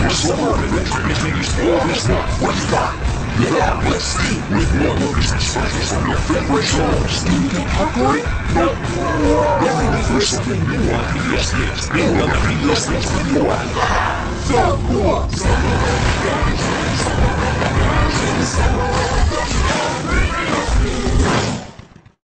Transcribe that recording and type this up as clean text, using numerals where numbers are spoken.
What you got? Yeah, let's see. With more business specials from your favorite shows. Do you get popcorn? No. Every week there's something new on PBS Kids. New on the PBS Kids video app. So cool.